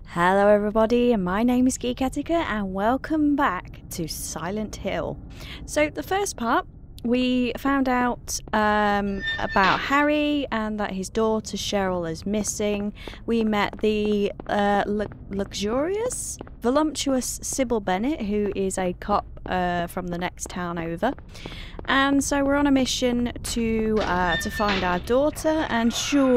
Hello everybody, my name is Geek Etiquette and welcome back to Silent Hill. So the first part, we found out about Harry and that his daughter Cheryl is missing. We met the voluptuous Sybil Bennett, who is a cop from the next town over. And so we're on a mission to find our daughter, and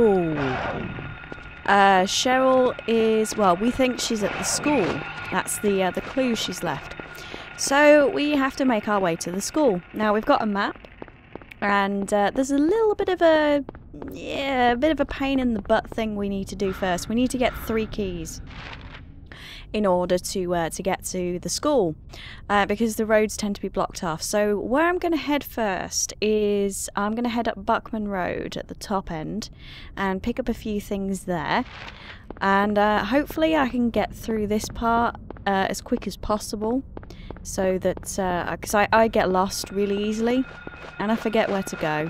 Cheryl is, well, we think she's at the school. That's the clue she's left. So we have to make our way to the school. Now we've got a map, and there's a little bit of a pain in the butt thing we need to do first. We need to get 3 keys in order to get to the school, because the roads tend to be blocked off. So where I'm going to head first is I'm going to head up Bachman Rd at the top end and pick up a few things there, and hopefully I can get through this part as quick as possible, so that because I get lost really easily and I forget where to go,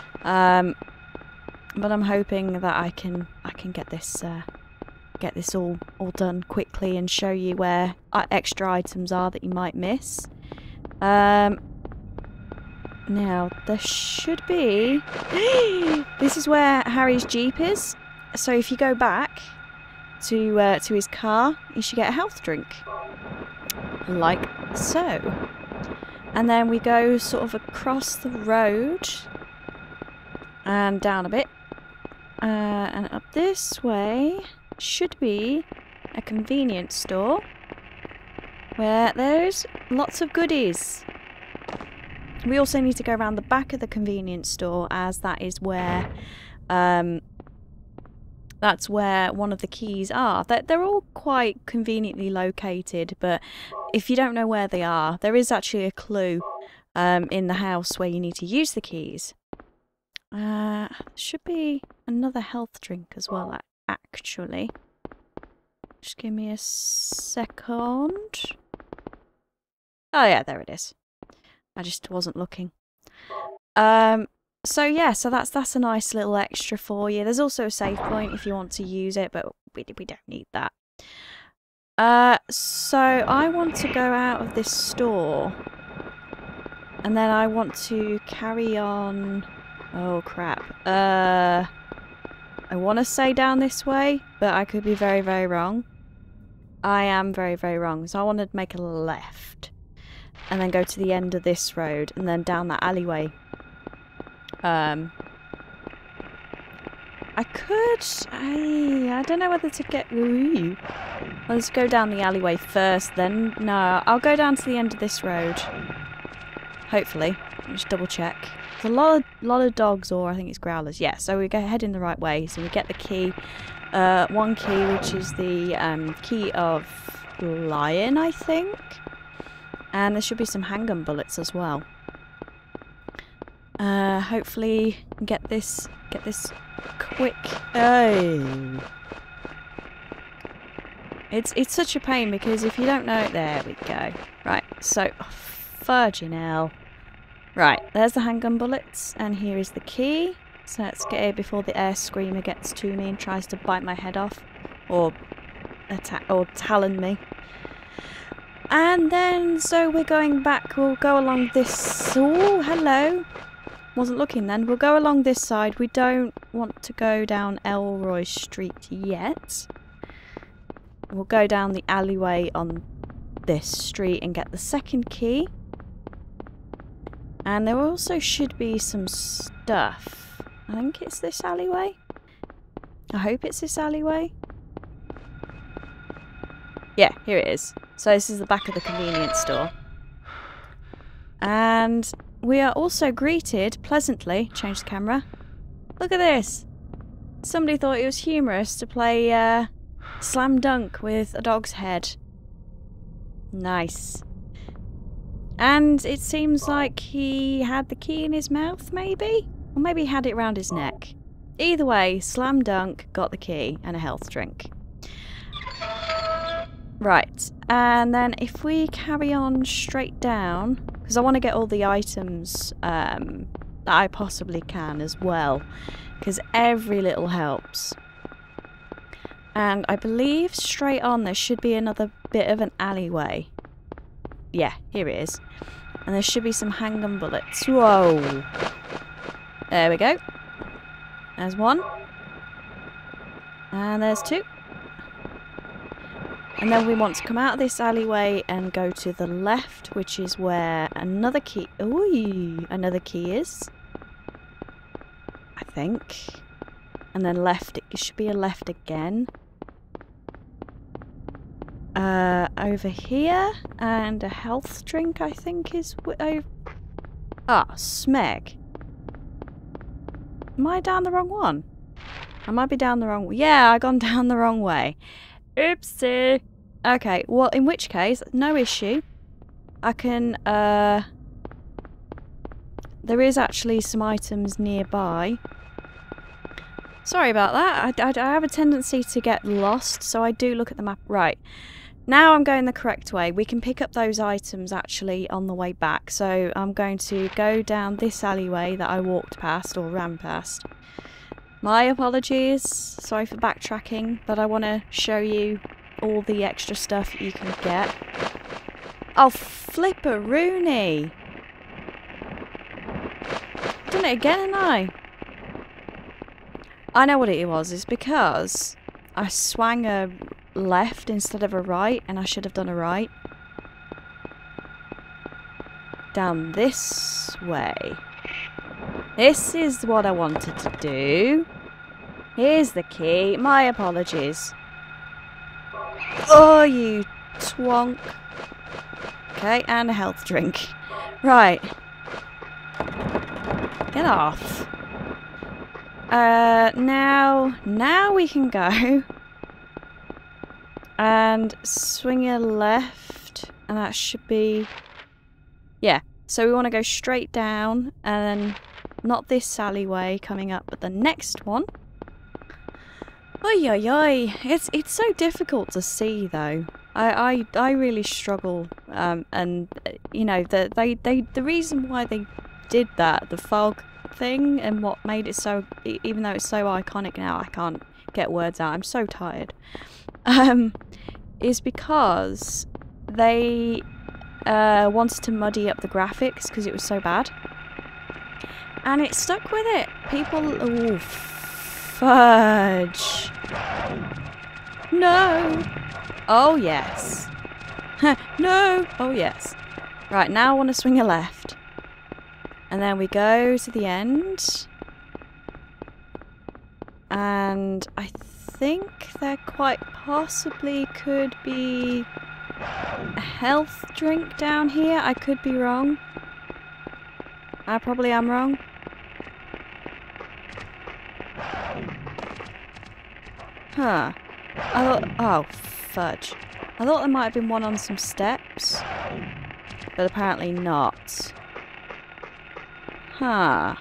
but I'm hoping that I can get this all done quickly and show you where extra items are that you might miss. Now there should be this is where Harry's Jeep is, so if you go back to his car, you should get a health drink, like so. And then we go sort of across the road and down a bit, and up this way should be a convenience store where there's lots of goodies. We also need to go around the back of the convenience store, as that is where that's where one of the keys are. They're all quite conveniently located, but if you don't know where they are, there is actually a clue in the house where you need to use the keys. Should be another health drink as well, actually. Just give me a second. Oh yeah, there it is. I just wasn't looking. So yeah, so that's a nice little extra for you. There's also a save point if you want to use it, but we don't need that. So I want to go out of this store, and then I want to carry on. Oh crap. I want to say down this way, but I could be very, very wrong. I am very, very wrong. So I want to make a left and then go to the end of this road and then down that alleyway. I don't know whether to get... Ooh. Let's go down the alleyway first then. No, I'll go down to the end of this road. Hopefully. Just double check. There's a lot of dogs, or I think it's growlers. Yeah, so we go heading the right way. So we get the key. One key, which is the key of Lion, I think. And there should be some handgun bullets as well. Hopefully get this quick. Oh. It's such a pain, because if you don't know it, there we go. Right, so fudging hell. Right, there's the handgun bullets, and here is the key. So let's get here before the air screamer gets to me and tries to bite my head off, or talon me. And then, so we're going back. We'll go along this. Oh, hello. Wasn't looking then. We'll go along this side. We don't want to go down Ellroy Street yet. We'll go down the alleyway on this street and get the second key. And there also should be some stuff. I think it's this alleyway. I hope it's this alleyway. Yeah, here it is. So this is the back of the convenience store. And we are also greeted pleasantly. Change the camera. Look at this. Somebody thought it was humorous to play slam dunk with a dog's head. Nice. And it seems like he had the key in his mouth, maybe? Or maybe he had it around his neck. Either way, slam dunk, got the key, and a health drink. Right, and then if we carry on straight down, because I want to get all the items that I possibly can as well, because every little helps. And I believe straight on there should be another bit of an alleyway. Yeah, here it is. And there should be some handgun bullets. Whoa! There we go. There's one. And there's two. And then we want to come out of this alleyway and go to the left, which is where another key... Ooh, another key is. I think. And then left, it should be a left again. Over here, and a health drink, I think, is... Ah, smeg. Am I down the wrong one? I might be down the wrong way. Yeah, I gone down the wrong way. Oopsie. Okay, well, in which case, no issue. I can, there is actually some items nearby. Sorry about that. I have a tendency to get lost, so I do look at the map. Right. Now I'm going the correct way. We can pick up those items actually on the way back. So I'm going to go down this alleyway that I walked past or ran past. My apologies. Sorry for backtracking, but I want to show you all the extra stuff you can get. Oh, flipperoonie! Done it again, and I know what it was. It's because I swung a left instead of a right, and I should have done a right. Down this way. This is what I wanted to do. Here's the key. My apologies. Oh, you twonk. Okay, and a health drink. Right. Get off. Now we can go and swing a left, and that should be, yeah. So we want to go straight down, and then not this alleyway coming up, but the next one. Oi, oi, oi. It's so difficult to see though. I really struggle. And you know, the reason why they did that, the fog thing, and what made it so, even though it's so iconic now, I can't get words out. I'm so tired. Is because they wanted to muddy up the graphics because it was so bad, and it stuck with it. People, oh fudge! No! Oh yes! No! Oh yes! Right, now I want to swing a left, and then we go to the end, and I think there quite possibly could be a health drink down here. I could be wrong. I probably am wrong. Huh. I thought... Oh, fudge. I thought there might have been one on some steps, but apparently not. Huh.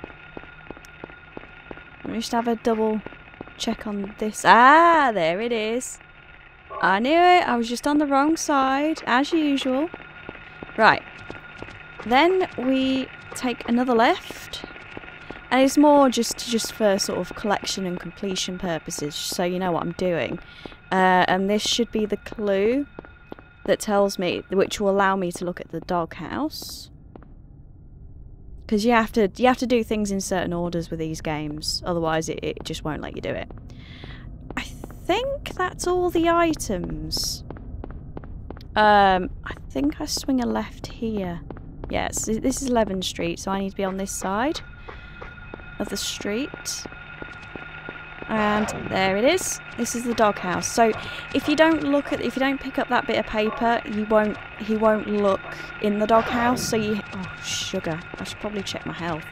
Let me just have a double check on this. Ah, there it is. I knew it. I was just on the wrong side, as usual. Right. Then we take another left. And it's more just for sort of collection and completion purposes, so you know what I'm doing. And this should be the clue that tells me, which will allow me to look at the doghouse. Because you have to do things in certain orders with these games, otherwise it just won't let you do it. I think that's all the items. I think I swing a left here. Yes, this is Levin Street, so I need to be on this side of the street. And there it is. This is the doghouse. So if you don't pick up that bit of paper, he won't look in the doghouse. So oh sugar! I should probably check my health.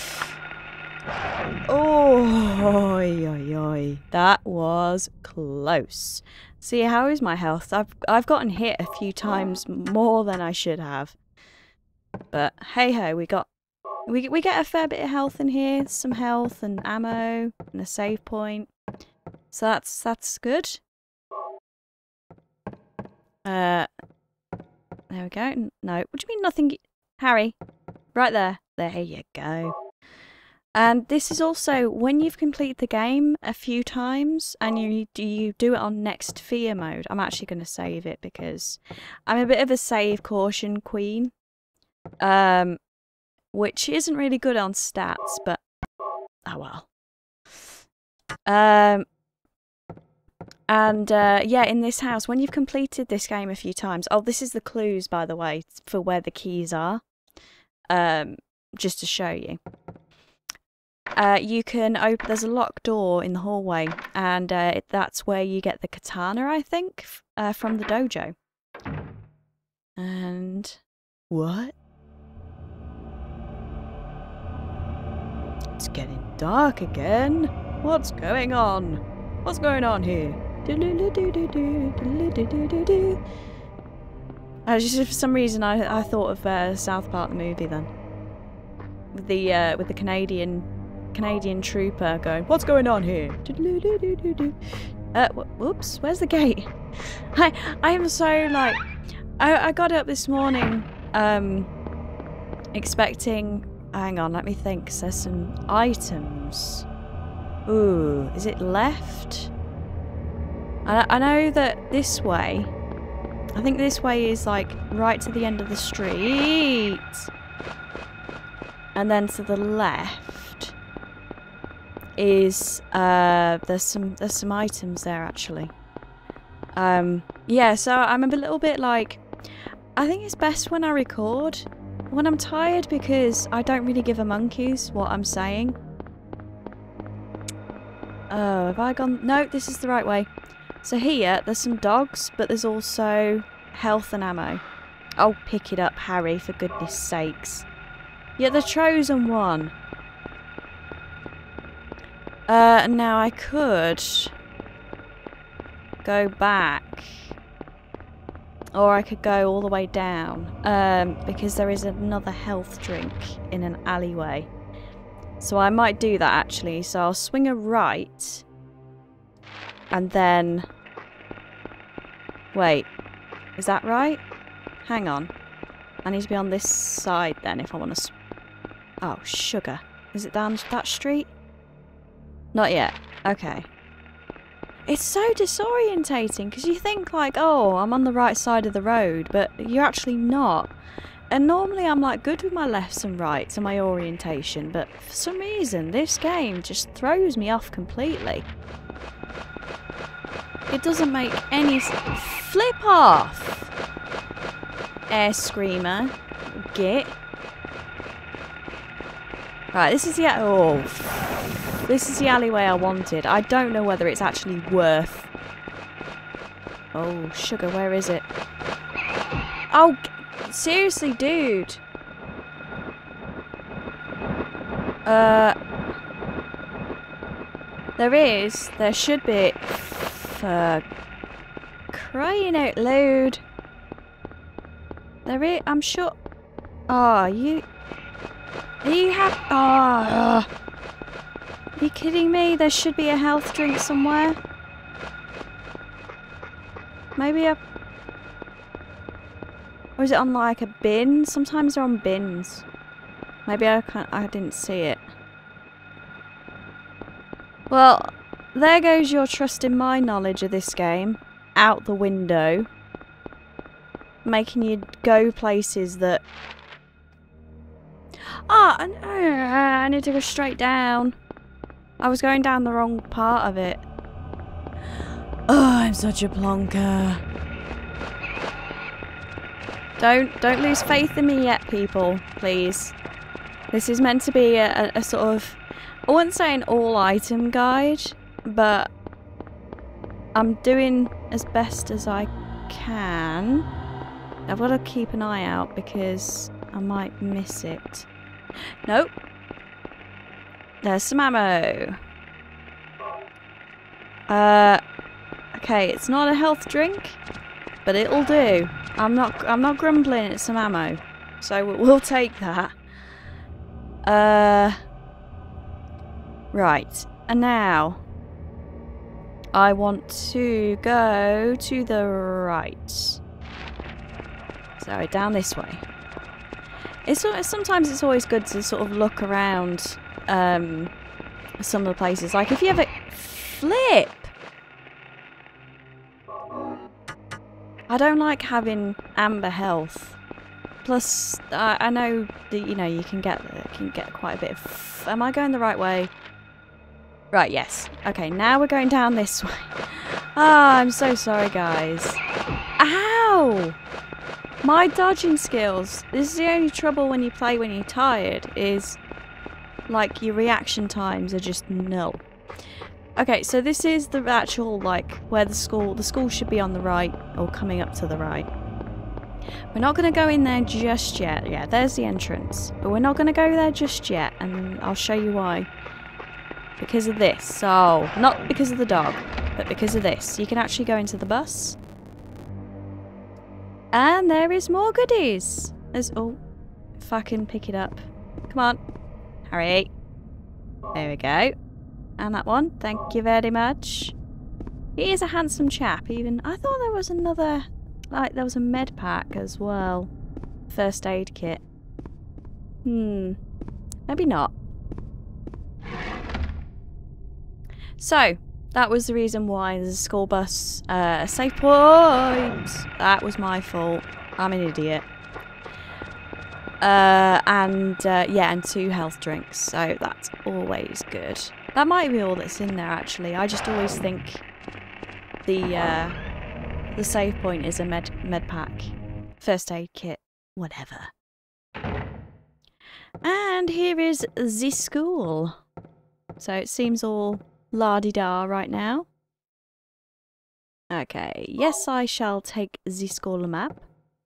Oh, oi, oi, oi. That was close. See, how is my health? I've gotten hit a few times more than I should have. But hey ho, we get a fair bit of health in here, some health and ammo and a save point. So that's good. There we go. No, what do you mean nothing? Harry, right there. There you go. And this is also when you've completed the game a few times and you do it on next fear mode. I'm actually going to save it because I'm a bit of a save caution queen, which isn't really good on stats, but oh well. Yeah, in this house, when you've completed this game a few times, oh, this is the clues, by the way, for where the keys are, just to show you. You can open, there's a locked door in the hallway, and that's where you get the katana, I think, from the dojo. And what? It's getting dark again. What's going on? What's going on here? Just for some reason, I thought of South Park the movie then, with the Canadian trooper going, "What's going on here?" Whoops, where's the gate? I am so like, I got up this morning, expecting. Hang on, let me think. There's some items. Ooh, is it left? I know that this way. I think this way is like right to the end of the street, and then to the left is there's some items there actually. Yeah, so I'm a little bit like, I think it's best when I record when I'm tired because I don't really give a monkeys what I'm saying. Oh, have I gone? No, this is the right way. So here, there's some dogs, but there's also health and ammo. Oh, pick it up, Harry, for goodness sakes. You're the chosen one. Now I could go back. Or I could go all the way down. Because there is another health drink in an alleyway. So I might do that actually. So I'll swing a right. And then... Wait. Is that right? Hang on. I need to be on this side then if I want to... Oh, sugar. Is it down that street? Not yet. Okay. It's so disorientating because you think like, oh, I'm on the right side of the road, but you're actually not. And normally I'm like good with my lefts and rights and my orientation, but for some reason this game just throws me off completely. It doesn't make any flip off. Air screamer, git. Right, this is the this is the alleyway I wanted. I don't know whether it's actually worth. Oh, sugar, where is it? Oh, seriously, dude. There should be. For crying out loud. I'm sure. Oh, you have. Oh. Are you kidding me? There should be a health drink somewhere. Maybe a... Or is it on like a bin? Sometimes they're on bins. Maybe I didn't see it. Well, there goes your trust in my knowledge of this game. Out the window. Making you go places that... Ah, I need to go straight down. I was going down the wrong part of it. Oh, I'm such a plonker. Don't lose faith in me yet, people, please. This is meant to be a sort of... I wouldn't say an all-item guide, but I'm doing as best as I can. I've got to keep an eye out because I might miss it. Nope. There's some ammo. Okay, it's not a health drink, but it'll do. I'm not grumbling. It's some ammo, so we'll take that. Right, and now I want to go to the right. So down this way. Sometimes it's always good to sort of look around some of the places. Like if you ever flip, I don't like having amber health. Plus, I know that you can get quite a bit of. Am I going the right way? Right, yes. Okay, now we're going down this way. Ah, I'm so sorry, guys. Ow! My dodging skills. This is the only trouble when you play when you're tired, is like your reaction times are just null. Okay, so this is the actual, like, where the school should be on the right, or coming up to the right. We're not going to go in there just yet. Yeah, there's the entrance. But we're not going to go there just yet, and I'll show you why. Because of this. So, not because of the dog, but because of this. You can actually go into the bus. And there is more goodies. There's, oh, if I can pick it up. Come on. Hurry. There we go. And that one. Thank you very much. He is a handsome chap, even. I thought there was another, like, there was a med pack as well. First aid kit. Maybe not. So, that was the reason why there's a school bus, a safe point. That was my fault. I'm an idiot. Yeah, and 2 health drinks, so that's always good. That might be all that's in there, actually. I just always think the save point is a med pack, first aid kit, whatever. And here is the school. So it seems all la-di-da right now. Okay, yes, I shall take the school map.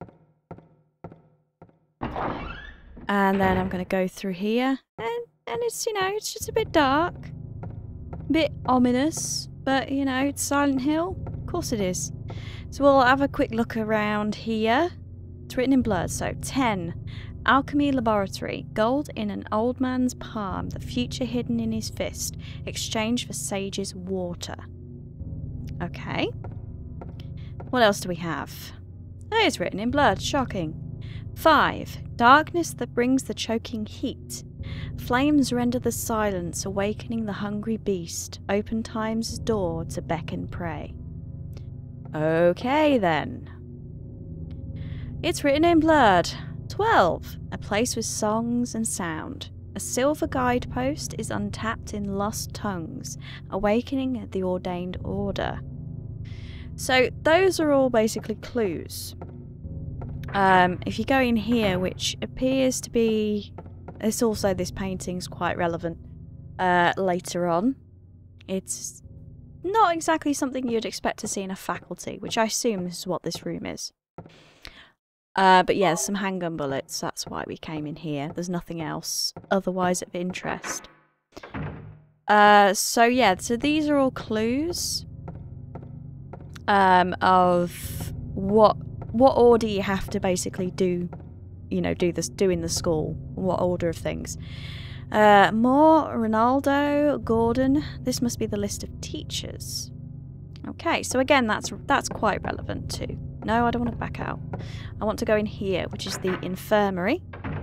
And then I'm going to go through here. And it's, it's just a bit dark. A bit ominous. But, it's Silent Hill. Of course it is. So we'll have a quick look around here. It's written in blood. So, 10. Alchemy Laboratory. Gold in an old man's palm. The future hidden in his fist. Exchange for sage's water. Okay. What else do we have? Oh, it's written in blood. Shocking. 5. Darkness that brings the choking heat. Flames render the silence, awakening the hungry beast. Open time's door to beckon prey. Okay then. It's written in blood. 12. A place with songs and sound. A silver guidepost is untapped in lost tongues, awakening the ordained order. So those are all basically clues. If you go in here, which appears to be... It's also, this painting's quite relevant later on. It's not exactly something you'd expect to see in a faculty, which I assume this is what this room is. But yeah, some handgun bullets, that's why we came in here. There's nothing else otherwise of interest. So yeah, so these are all clues of what order you have to basically do, do in the school, what order of things. Moore, Ronaldo, Gordon. This must be the list of teachers. Okay, so again, that's quite relevant too. No, I don't want to back out. I want to go in here, which is the infirmary.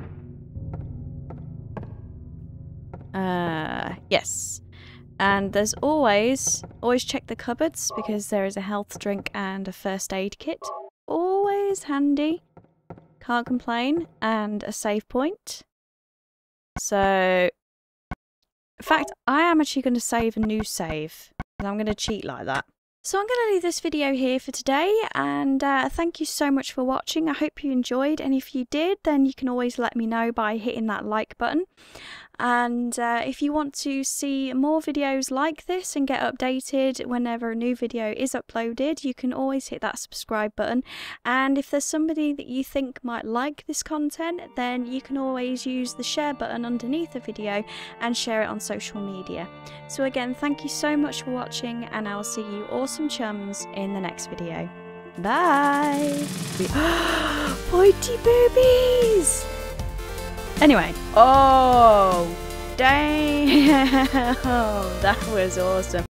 Yes. And there's always check the cupboards, because there is a health drink and a first aid kit. Always handy. Can't complain. And a save point. So, in fact, I am actually going to save a new save. And I'm going to cheat like that. So I'm going to leave this video here for today, and thank you so much for watching. I hope you enjoyed, and if you did, then you can always let me know by hitting that like button. And if you want to see more videos like this and get updated whenever a new video is uploaded, you can always hit that subscribe button. And if there's somebody that you think might like this content, then you can always use the share button underneath the video and share it on social media. So again, thank you so much for watching, and I'll see you awesome chums in the next video. Bye! Pointy boobies! Anyway, oh, damn, that was awesome.